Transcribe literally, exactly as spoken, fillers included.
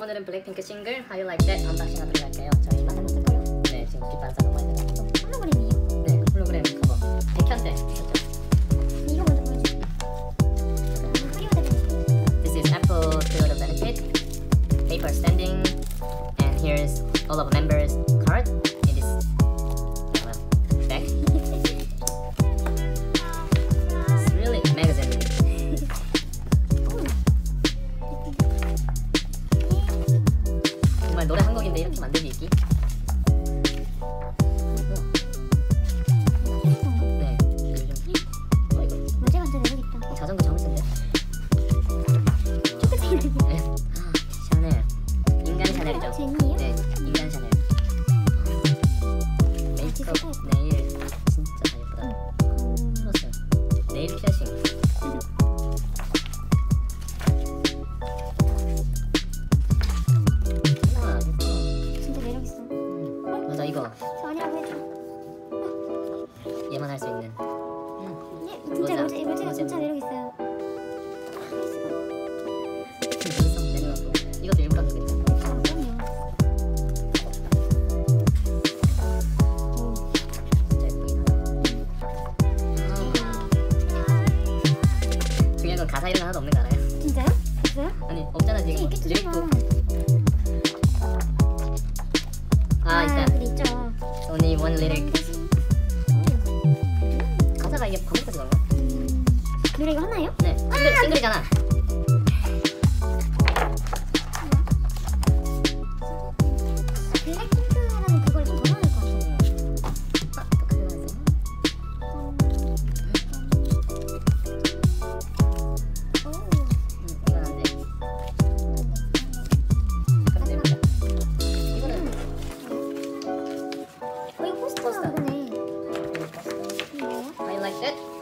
오늘은 블랙핑크 싱글 How You Like That 언박싱 하도록 할게요. 저희 만나볼까요? 네, 지금 뒷바라가 너무 많이 들어가서 홀로그램이에요? 네, 홀로그램 커버 백현대 있었죠? 이거 먼저 보여주세요. This is Apple to the benefit paper standing and here's all of the members card in this uh, bag. It's really magazine. 정말 노래 한 곡인데 이렇게 만들기 있기? 네, 요즘 어 이거 모자 완전 매력있다. 자전거 정을 쓴데. 초코색이 네. 샤넬 인간 샤넬이죠? 제니예요? 네, 인간 샤넬. 메이크업, 네일 진짜 다 예쁘다. 플러스 네일 피어싱. 우와, 예뻐. 진짜 매력있어. 맞아, 이거 저 아니라고 해줘. 얘만 할 수 있는. 예, 진짜 모자, 모자, 이 모자가 모자. 진짜 매력있어요. 눈썹 내려가고. 이것도 일부러 한 거겠다. 아, 그럼요. 진짜 예쁘긴 하다. 중요한 건 가사 이름 하나도 없는 거 알아요? 진짜요? 있어요? 아니 없잖아 네, 지금. 있겠죠. 리릭도. 아 있다. 그게 있죠. Only one lyric. 가사가 이게 반복까지 나온 거야? 음, 노래 이거 하나요? 네. 싱글, 싱글이잖아. 블랙핑크라는 그걸 좀 더 넣을 것 같아요. 아, 또 그거 하세요? 오. 음, 이건 안 돼. 그런데 맞아. 이거는 어, 이거 포스터 포스터. 그거네. 이거 봤어. 이거 뭐예요? I like that.